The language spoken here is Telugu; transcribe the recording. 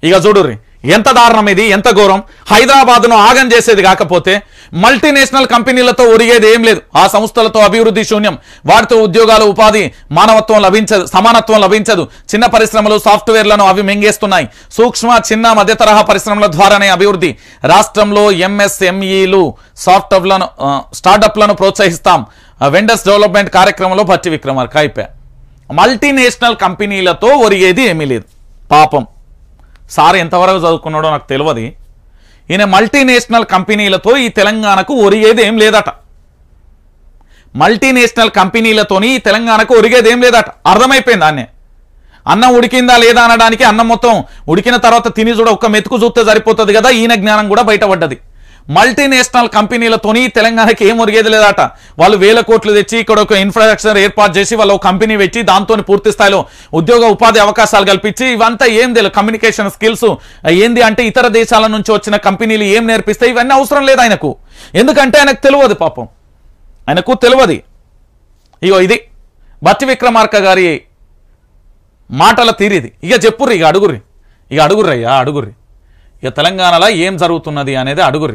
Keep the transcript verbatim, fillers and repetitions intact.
ఇక చూడుర్రి ఎంత దారుణం ఇది, ఎంత ఘోరం. హైదరాబాద్ను ఆగం చేసేది కాకపోతే మల్టీనేషనల్ కంపెనీలతో ఒరిగేది ఏం లేదు. ఆ సంస్థలతో అభివృద్ధి శూన్యం, వాటితో ఉద్యోగాలు, ఉపాధి, మానవత్వం లభించదు, సమానత్వం లభించదు. చిన్న పరిశ్రమలు, సాఫ్ట్వేర్లను అవి మింగేస్తున్నాయి. సూక్ష్మ, చిన్న, మధ్య తరహా పరిశ్రమల ద్వారానే అభివృద్ధి. రాష్ట్రంలో ఎంఎస్ఎంఈలు, సాఫ్ట్వేర్లను, స్టార్టప్లను ప్రోత్సహిస్తాం. వెండర్స్ డెవలప్మెంట్ కార్యక్రమంలో భట్టి విక్రమార్క అయిపోయా. మల్టీనేషనల్ కంపెనీలతో ఒరిగేది ఏమీ లేదు. పాపం సార్ ఎంతవరకు చదువుకున్నాడో నాకు తెలియదు. ఈయన మల్టీనేషనల్ కంపెనీలతో ఈ తెలంగాణకు ఒరిగేది ఏం లేదట. మల్టీనేషనల్ కంపెనీలతోని ఈ తెలంగాణకు ఒరిగేది ఏం లేదట. అర్థమైపోయింది. దాన్నే అన్నం ఉడికిందా లేదా అనడానికి అన్నం మొత్తం ఉడికిన తర్వాత తిని చూడ ఒక్క మెతుకు చూస్తే సరిపోతుంది కదా. ఈయన జ్ఞానం కూడా బయటపడ్డది. మల్టీనేషనల్ కంపెనీలతోని తెలంగాణకి ఏం ఒరిగేది లేదట. వాళ్ళు వేల కోట్లు తెచ్చి ఇక్కడ ఒక ఇన్ఫ్రాస్ట్రక్చర్ ఏర్పాటు చేసి వాళ్ళు ఒక కంపెనీ పెట్టి దాంతో పూర్తి స్థాయిలో ఉద్యోగ ఉపాధి అవకాశాలు కల్పించి ఇవంతా ఏం తెలియదు. కమ్యూనికేషన్ స్కిల్స్ ఏంది అంటే ఇతర దేశాల నుంచి వచ్చిన కంపెనీలు ఏం నేర్పిస్తాయి ఇవన్నీ అవసరం లేదు ఆయనకు. ఎందుకంటే ఆయనకు తెలియదు, పాపం ఆయనకు తెలియదు. ఇగో ఇది భట్టి విక్రమార్క గారి మాటల తీరిది. ఇక చెప్పుర్రి, ఇక అడుగుర్రి, ఇక అడుగుర్రయ్యా అడుగుర్రి. ఇక తెలంగాణలో ఏం జరుగుతున్నది అనేది అడుగుర్రి.